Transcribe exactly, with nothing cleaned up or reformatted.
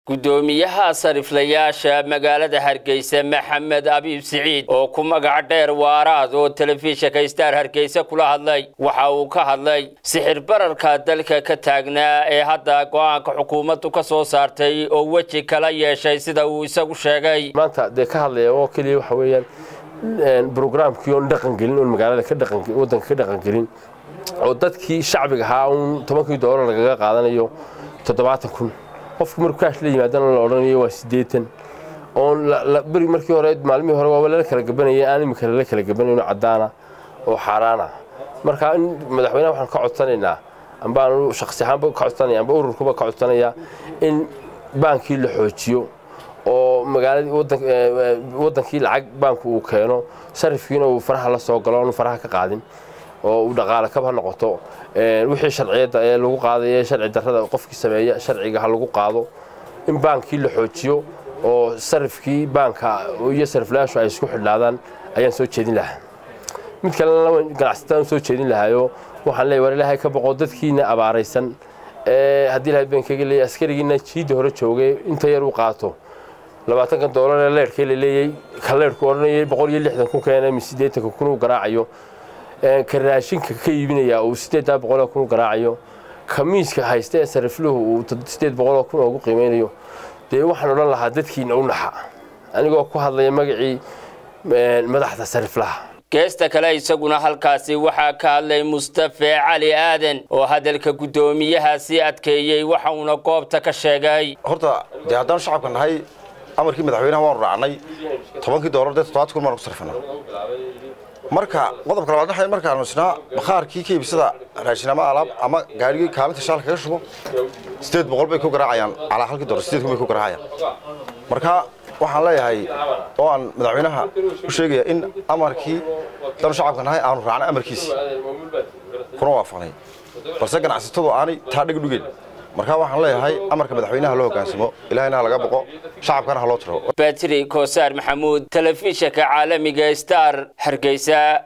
gudoomiyaha sariflayaasha magaalada Hargeysa Maxamed Abiib Saciid oo ku magac dheer Waaraad oo telefishinka Star Hargeysa kula hadlay waxa uu ka hadlay sixir bararka dalka ka taagnaa ee hadda go'aanka xukuumaddu ka soo saartay oo waji kala yeeshay sida uu isagu sheegay maanta de ka hadlay oo kaliya waxa weeyaan barnaamijkii oo dhaqan gelin oo magaalada ka dhaqan wadanka ka dhaqan gelin oo dadkii shacbiga ahaa oo toban doolar laga qaadanayo toddobaatan kun qofku markuu kaash la yimaadana la oranayo waa sideetan oo bari markii hore maalmihii hore waa la kala gabanayay aan imika la kala gabanayno cadaana oo xaraana marka in madaxweynaha waxaan ka codsanaynaa amba aanu shakhsi ahaan ka codsanayaa amba ururkuba ka codsanayaa in baankii la xoojiyo oo magaalada wadankii lacag baanku uu keeno sarifkiina uu faraha la soo galo oo faraha ka qaadin oo uu dhaqaale ka noqoto wixii sharciyada ee lagu qaaday sharci darrada qofkii sameeya sharciga ha lagu qaado in baankii la xoojiyo oo sarifkii baanka iyo sariflaashu ay isku xidhlaadaan ayaan soo jeedin lahaa mid kale laba ganacsatada soo jeedin lahaayo waxaan leeyahay war Ilaahay ka boqo dadkiina abaaraysan ee hadii Ilaahay beenkaga leeyahay askarigiina jiida hore joogay inta yar uu qaato labaatan doolar ee leerkii leeyay kaleerku oranayay boqol iyo lixdan kun keenay sideetan kun uu garaacayo karaashinka ka iibinaya oo sideed boqol kun garaacayo kamiiska haysta sarifluhu uu sideed boqol kun ugu qiimeynayo de waxaan oran lahaa dadkiina u naxa anigoo ku hadlaya magacii madaxda sariflaha geesta kale isaguna halkaasi waxa ka hadlay Mustafa Cali Aadan oo hadalka gudoomiyaha si adkeeyay waxa uu goobta ka sheegay horta de haddaan shacabka nahay amarkii madaxweynaha waan raacnay toban doolar dad toddobaatan kun marku sarfana marka qodobka labaad waxa markaan nusnaa bakhaarkii ka iibsada raashin ama alaab ama gaarigii kaalinta shaalka kaga shubo sideed boqol bay ku garaacayaan ala halkii doolar sideed kun bay ku garaacayaan marka waxaan leeyahay oo aan madaxweynaha u sheegaya in amarkii dan shacabka nahay aanu raacnay amarkiisi kuna waafaqnay balse ganacsatadu aanay taa dhig dhigeen marka waxaan leeyahay amarka madaxweynaha loo hogaansamo ilaahayna laga boqo shacabkana ha loo tiro Batri Koosar Maxamuud telefishinka caalamiga Star Hargeysa.